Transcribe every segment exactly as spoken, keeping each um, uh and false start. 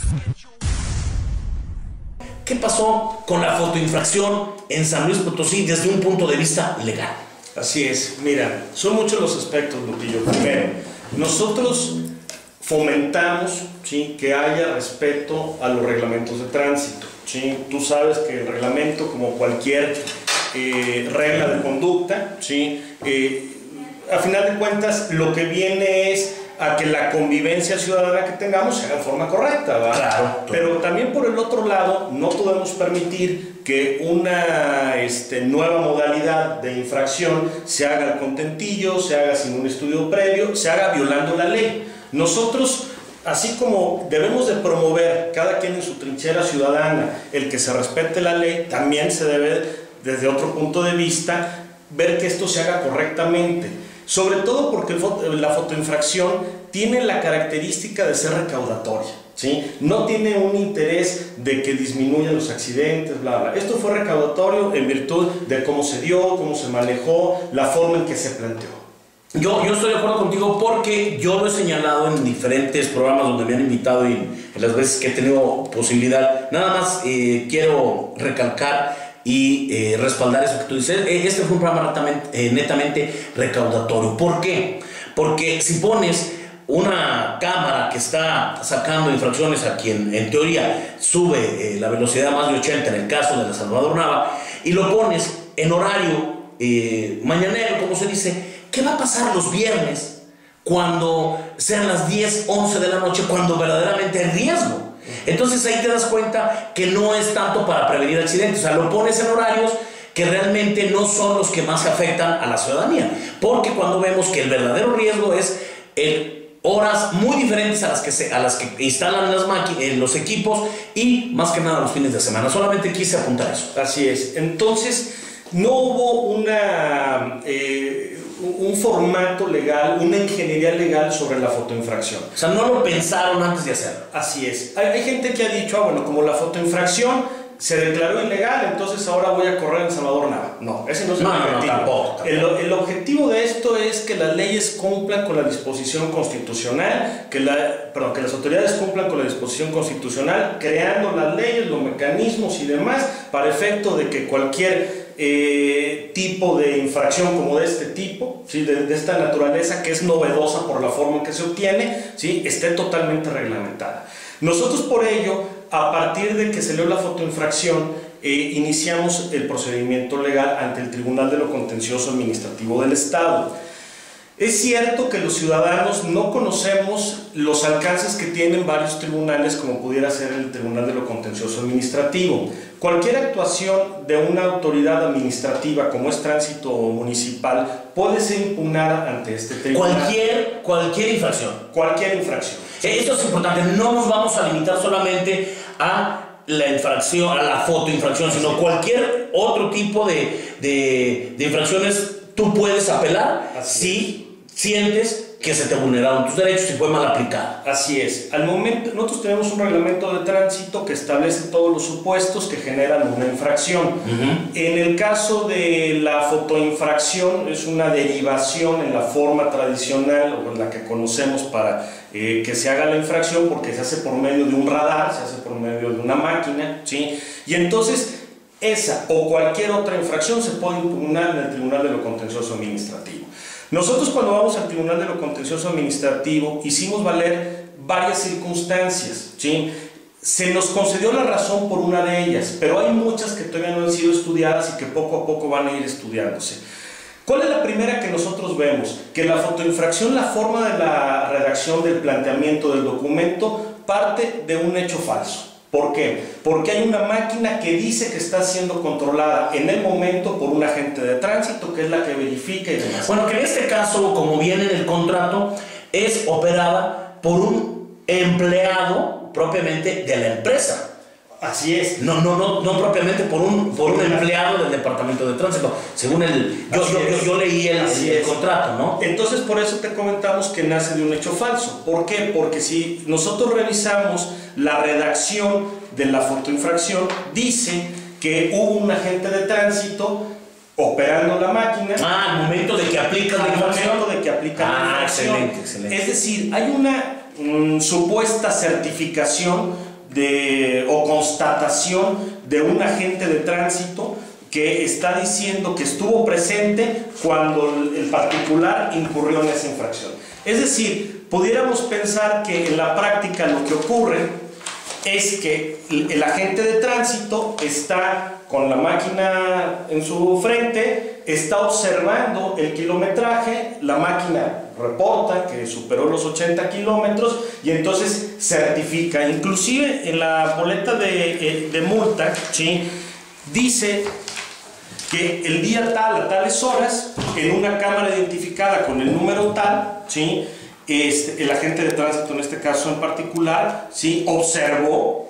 ¿Qué pasó con la fotoinfracción en San Luis Potosí desde un punto de vista legal? Así es, mira, son muchos los aspectos, Lupillo. Primero, nosotros fomentamos, ¿sí?, que haya respeto a los reglamentos de tránsito, ¿sí? Tú sabes que el reglamento, como cualquier eh, regla de conducta, ¿sí?, eh, a final de cuentas lo que viene es a que la convivencia ciudadana que tengamos se haga de forma correcta, ¿va? Claro. Pero también por el otro lado no podemos permitir que una este, nueva modalidad de infracción se haga al contentillo, se haga sin un estudio previo, se haga violando la ley. Nosotros, así como debemos de promover cada quien en su trinchera ciudadana el que se respete la ley, también se debe desde otro punto de vista ver que esto se haga correctamente. Sobre todo porque la fotoinfracción tiene la característica de ser recaudatoria, ¿sí? No tiene un interés de que disminuyan los accidentes, bla, bla. Esto fue recaudatorio en virtud de cómo se dio, cómo se manejó, la forma en que se planteó. Yo, yo estoy de acuerdo contigo porque yo lo he señalado en diferentes programas donde me han invitado y en las veces que he tenido posibilidad. Nada más eh, quiero recalcar y eh, respaldar eso que tú dices. Este fue un programa netamente, eh, netamente recaudatorio. ¿Por qué? Porque si pones una cámara que está sacando infracciones a quien en teoría sube eh, la velocidad a más de ochenta, en el caso de la Salvador Nava, y lo pones en horario eh, mañanero, como se dice, ¿qué va a pasar los viernes cuando sean las diez, once de la noche, cuando verdaderamente hay riesgo? Entonces ahí te das cuenta que no es tanto para prevenir accidentes, o sea, lo pones en horarios que realmente no son los que más afectan a la ciudadanía, porque cuando vemos que el verdadero riesgo es en horas muy diferentes a las que, se, a las que instalan las máquinas, los equipos, y más que nada los fines de semana. Solamente quise apuntar eso. Así es. Entonces no hubo una... Eh, un formato legal, una ingeniería legal sobre la fotoinfracción. O sea, no lo pensaron antes de hacerlo. Así es. Hay, hay gente que ha dicho, ah, bueno, como la fotoinfracción se declaró ilegal, entonces ahora voy a correr en Salvador Nava. No, ese no es el no, objetivo. No, no, tampoco, tampoco. El, el objetivo de esto es que las leyes cumplan con la disposición constitucional, que, la, perdón, que las autoridades cumplan con la disposición constitucional, creando las leyes, los mecanismos y demás, para efecto de que cualquier Eh, tipo de infracción como de este tipo, ¿sí?, de, de esta naturaleza, que es novedosa por la forma en que se obtiene, ¿sí?, esté totalmente reglamentada. Nosotros por ello, a partir de que se dio la fotoinfracción, eh, iniciamos el procedimiento legal ante el Tribunal de lo Contencioso Administrativo del Estado. Es cierto que los ciudadanos no conocemos los alcances que tienen varios tribunales, como pudiera ser el Tribunal de lo Contencioso Administrativo. Cualquier actuación de una autoridad administrativa, como es tránsito municipal, puede ser impugnada ante este tribunal. Cualquier, cualquier infracción. Cualquier infracción. Esto es importante, no nos vamos a limitar solamente a la infracción, a la fotoinfracción, sino cualquier otro tipo de, de, de infracciones tú puedes apelar si sientes que se te vulneraron tus derechos y fue mal aplicado. Así es. Al momento, nosotros tenemos un reglamento de tránsito que establece todos los supuestos que generan una infracción. Uh-huh. En el caso de la fotoinfracción, es una derivación en la forma tradicional o en la que conocemos para eh, que se haga la infracción, porque se hace por medio de un radar, se hace por medio de una máquina, ¿sí? Y entonces esa o cualquier otra infracción se puede impugnar en el Tribunal de lo Contencioso Administrativo. Nosotros, cuando vamos al Tribunal de lo Contencioso Administrativo, hicimos valer varias circunstancias, ¿sí? Se nos concedió la razón por una de ellas, pero hay muchas que todavía no han sido estudiadas y que poco a poco van a ir estudiándose. ¿Cuál es la primera que nosotros vemos? Que la fotoinfracción, la forma de la redacción del planteamiento del documento, parte de un hecho falso. ¿Por qué? Porque hay una máquina que dice que está siendo controlada en el momento por un agente de tránsito, que es la que verifica y demás. Bueno, que en este caso, como viene en el contrato, es operada por un empleado propiamente de la empresa. Así es. No, no, no, no propiamente por un, por un empleado del departamento de tránsito, según el... Yo, yo, yo, yo leí el, el, el contrato, ¿no? Entonces, por eso te comentamos que nace de un hecho falso. ¿Por qué? Porque si nosotros revisamos la redacción de la fotoinfracción, dice que hubo un agente de tránsito operando la máquina. Ah, al momento de que aplica la infracción. Al momento de que aplica ah, la infracción. Excelente, excelente. Es decir, hay una mm, supuesta certificación de, o constatación de un agente de tránsito que está diciendo que estuvo presente cuando el particular incurrió en esa infracción. Es decir, pudiéramos pensar que en la práctica lo que ocurre es que el agente de tránsito está con la máquina en su frente, está observando el kilometraje, la máquina reporta que superó los ochenta kilómetros y entonces certifica. Inclusive en la boleta de, de multa, ¿sí?, dice que el día tal a tales horas, en una cámara identificada con el número tal, ¿sí?, este, el agente de tránsito en este caso en particular, ¿sí?, observó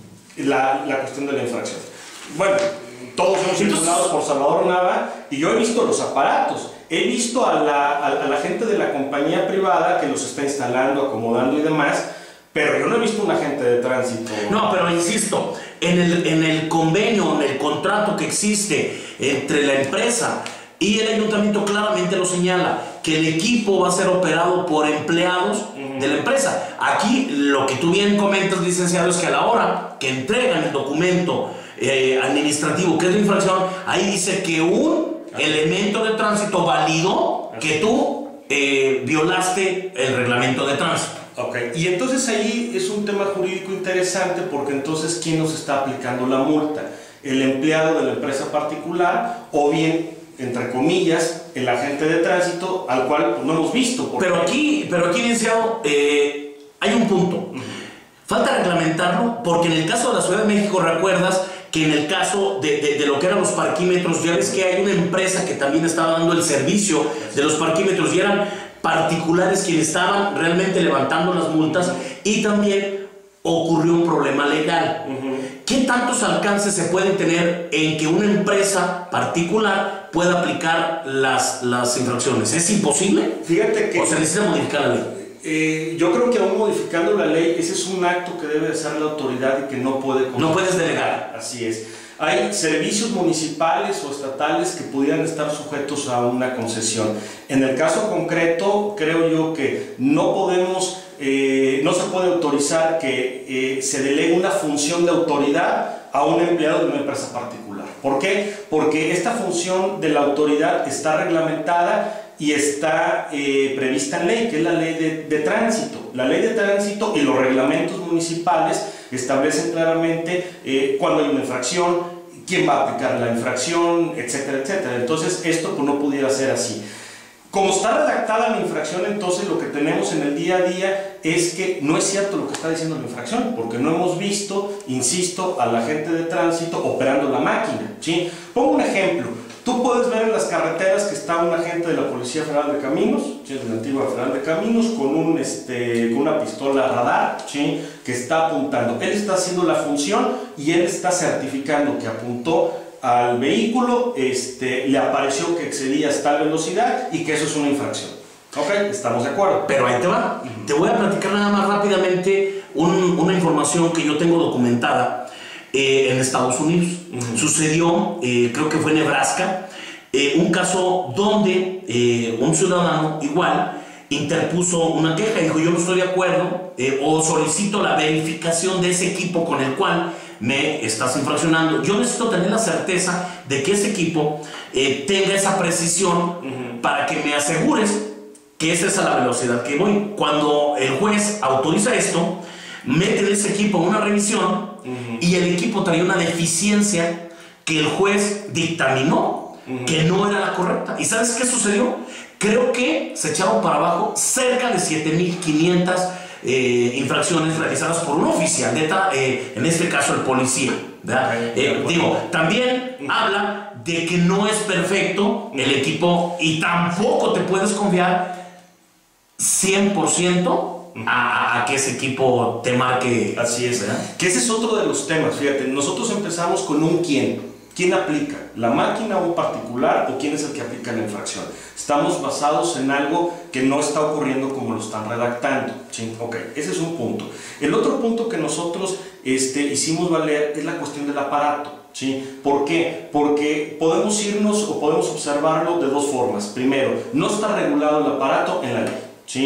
la, la cuestión de la infracción. Bueno, todos hemos circulado por Salvador Nava y yo he visto los aparatos, he visto a la, a, a la gente de la compañía privada que los está instalando, acomodando y demás, pero yo no he visto un agente de tránsito. No, pero insisto, en el, en el convenio, en el contrato que existe entre la empresa y el ayuntamiento claramente lo señala, que el equipo va a ser operado por empleados uh-huh. de la empresa. Aquí lo que tú bien comentas, licenciado, es que a la hora que entregan el documento eh, administrativo, que es la infracción, ahí dice que un Así. elemento de tránsito validó Así. que tú eh, violaste el reglamento de tránsito. Ok, y entonces ahí es un tema jurídico interesante porque entonces ¿quién nos está aplicando la multa? ¿El empleado de la empresa particular o bien, entre comillas, el agente de tránsito al cual pues, no hemos visto? Pero aquí, pero aquí, licenciado, eh, hay un punto. Uh-huh. Falta reglamentarlo porque en el caso de la Ciudad de México, recuerdas que en el caso de, de, de lo que eran los parquímetros, ya ves que hay una empresa que también estaba dando el servicio de los parquímetros y eran particulares quienes estaban realmente levantando las multas y también ocurrió un problema legal. Uh-huh. ¿Qué tantos alcances se pueden tener en que una empresa particular pueda aplicar las, las infracciones? ¿Es imposible? Fíjate que... ¿O se necesita modificar la ley? Eh, yo creo que aún modificando la ley, ese es un acto que debe hacer la autoridad y que no puede... No puedes delegar. Así es. Hay servicios municipales o estatales que pudieran estar sujetos a una concesión. En el caso concreto, creo yo que no podemos, eh, no se puede autorizar que eh, se delegue una función de autoridad a un empleado de una empresa particular. ¿Por qué? Porque esta función de la autoridad está reglamentada y está eh, prevista en ley, que es la ley de, de tránsito. La ley de tránsito y los reglamentos municipales establecen claramente eh, cuando hay una infracción, quién va a aplicar la infracción, etcétera, etcétera. Entonces esto pues, no pudiera ser así. Como está redactada la infracción, entonces lo que tenemos en el día a día es que no es cierto lo que está diciendo la infracción, porque no hemos visto, insisto, al agente de tránsito operando la máquina, ¿sí? Pongo un ejemplo. Tú puedes ver en las carreteras que está un agente de la Policía Federal de Caminos, ¿sí?, de la antigua Federal de Caminos, con, un, este, con una pistola radar, ¿sí?, que está apuntando. Él está haciendo la función y él está certificando que apuntó al vehículo, este, le apareció que excedía tal velocidad y que eso es una infracción. Ok, estamos de acuerdo. Pero ahí te va. Uh-huh. Te voy a platicar nada más rápidamente un, una información que yo tengo documentada. Eh, en Estados Unidos. Uh-huh. Sucedió, eh, creo que fue en Nebraska, eh, un caso donde eh, un ciudadano igual interpuso una queja y dijo: yo no estoy de acuerdo eh, o solicito la verificación de ese equipo con el cual me estás infraccionando. Yo necesito tener la certeza de que ese equipo eh, tenga esa precisión uh-huh. para que me asegures que esa es a la velocidad que voy. Cuando el juez autoriza esto, mete ese equipo en una revisión uh-huh. y el equipo traía una deficiencia que el juez dictaminó uh-huh. que no era la correcta. ¿Y sabes qué sucedió? Creo que se echaron para abajo cerca de siete mil quinientas eh, infracciones realizadas por un oficial de ta, eh, en este caso el policía, ¿verdad? Okay, eh, digo, también uh-huh. habla de que no es perfecto el equipo y tampoco te puedes confiar cien por ciento A, a que ese equipo te marque. Así es, ¿verdad? Que ese es otro de los temas. Fíjate, nosotros empezamos con un quién. ¿Quién aplica? ¿La máquina o un particular o quién es el que aplica la infracción? Estamos basados en algo que no está ocurriendo como lo están redactando. ¿Sí? Ok, ese es un punto. El otro punto que nosotros este, hicimos valer es la cuestión del aparato. ¿Sí? ¿Por qué? Porque podemos irnos o podemos observarlo de dos formas. Primero, no está regulado el aparato en la ley. ¿Sí?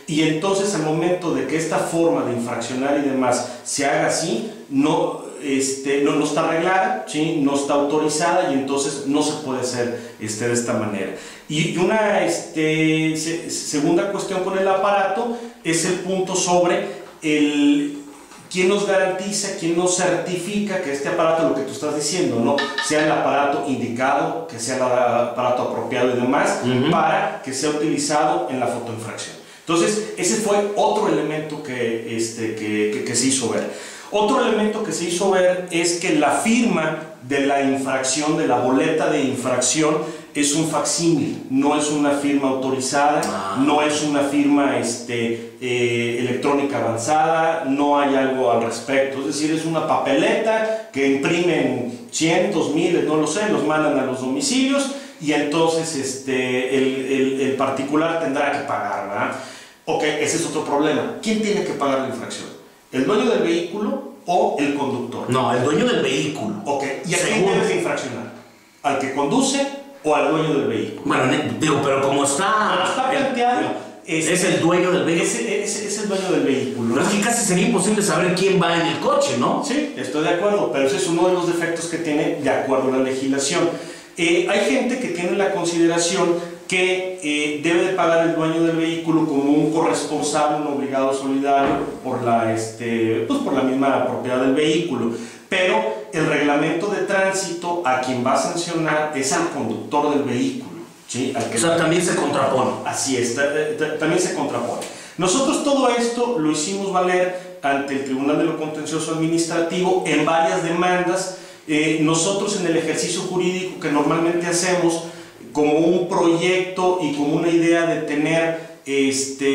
Y entonces al momento de que esta forma de infraccionar y demás se haga así, no, este, no, no está arreglada, ¿sí? No está autorizada y entonces no se puede hacer este, de esta manera. Y una este, se, segunda cuestión con el aparato es el punto sobre el... ¿Quién nos garantiza, quién nos certifica que este aparato, lo que tú estás diciendo, ¿no?, sea el aparato indicado, que sea el aparato apropiado y demás, uh-huh, para que sea utilizado en la fotoinfracción? Entonces, ese fue otro elemento que, este, que, que, que se hizo ver. Otro elemento que se hizo ver es que la firma de la infracción, de la boleta de infracción, es un facsímil, no es una firma autorizada, ah. no es una firma este, eh, electrónica avanzada, no hay algo al respecto. Es decir, es una papeleta que imprimen cientos, miles, no lo sé, los mandan a los domicilios y entonces este, el, el, el particular tendrá que pagar, ¿verdad? Ok, ese es otro problema. ¿Quién tiene que pagar la infracción? ¿El dueño del vehículo o el conductor? No, el dueño del vehículo. Ok, ¿y a quién debe de infraccionar? ¿Al que conduce o al dueño del vehículo? Bueno, digo, pero como está... Como está planteado... Es, es el dueño del vehículo. Es, es, es el dueño del vehículo. Pero es que casi sería imposible saber quién va en el coche, ¿no? Sí, estoy de acuerdo, pero ese es uno de los defectos que tiene de acuerdo a la legislación. Eh, hay gente que tiene la consideración que eh, debe de pagar el dueño del vehículo como un corresponsable, un obligado solidario por la, este, pues por la misma propiedad del vehículo. Pero el reglamento de tránsito a quien va a sancionar es al conductor del vehículo, ¿sí? Al que o sea, también se contrapone. Así es, también se contrapone. Nosotros todo esto lo hicimos valer ante el Tribunal de lo Contencioso Administrativo en varias demandas. Eh, nosotros en el ejercicio jurídico que normalmente hacemos como un proyecto y como una idea de tener, este,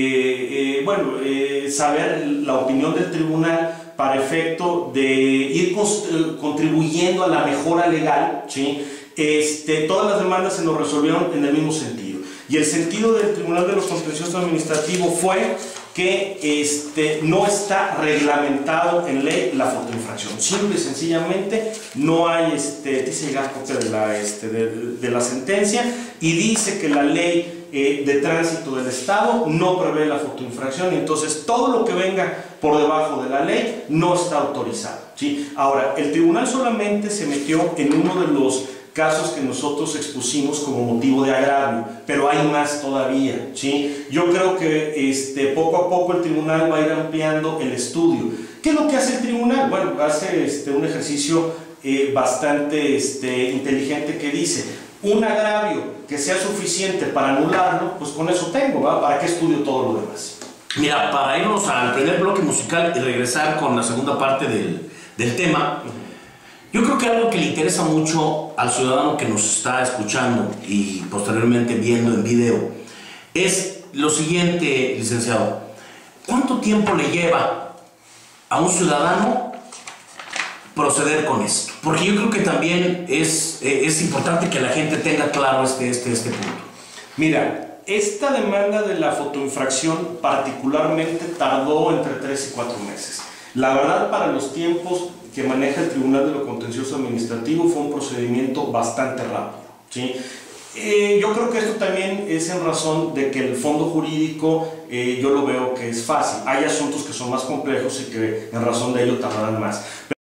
eh, bueno, eh, saber la opinión del tribunal para efecto de ir contribuyendo a la mejora legal, ¿sí? Este, todas las demandas se nos resolvieron en el mismo sentido. Y el sentido del Tribunal de los Contenciosos Administrativos fue que este, no está reglamentado en ley la fotoinfracción. Simple y sencillamente no hay, este, dice la copia de la, este, de, de la sentencia y dice que la ley eh, de tránsito del Estado no prevé la fotoinfracción y entonces todo lo que venga por debajo de la ley no está autorizado, ¿sí? Ahora, el tribunal solamente se metió en uno de los casos que nosotros expusimos como motivo de agravio, pero hay más todavía, ¿sí? Yo creo que este, poco a poco el tribunal va a ir ampliando el estudio. ¿Qué es lo que hace el tribunal? Bueno, hace este, un ejercicio eh, bastante este, inteligente que dice, un agravio que sea suficiente para anularlo, pues con eso tengo, ¿va? ¿Para qué estudio todo lo demás? Mira, para irnos al primer bloque musical y regresar con la segunda parte del, del tema, uh-huh. Yo creo que algo que le interesa mucho al ciudadano que nos está escuchando y posteriormente viendo en video es lo siguiente, licenciado. ¿Cuánto tiempo le lleva a un ciudadano proceder con esto? Porque yo creo que también es, es importante que la gente tenga claro este, este, este punto. Mira, esta demanda de la fotoinfracción particularmente tardó entre tres y cuatro meses. La verdad, para los tiempos que maneja el Tribunal de lo Contencioso Administrativo fue un procedimiento bastante rápido, ¿sí? Eh, yo creo que esto también es en razón de que el fondo jurídico eh, yo lo veo que es fácil. Hay asuntos que son más complejos y que en razón de ello tardarán más.